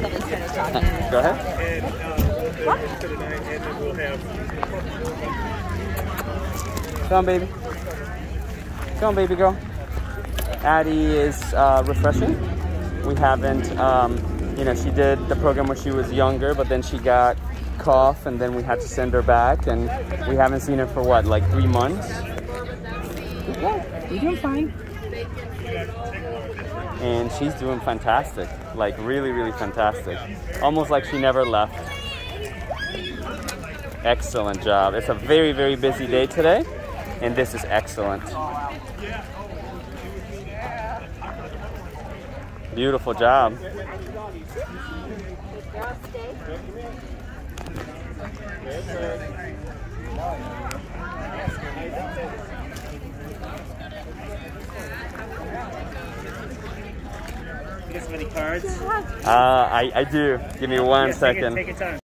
until they started talking. Go ahead. Come on, baby. Come on, baby girl. Addie is refreshing. We haven't, you know, she did the program when she was younger, but then she got cough, and then we had to send her back, and we haven't seen her for what, like 3 months? Yeah, you're doing fine. And she's doing fantastic, like really, really fantastic. Almost like she never left. Excellent job. It's a very, very busy day today, and this is excellent. Beautiful job. You got so many cards? I do. Give me one second. Take your time.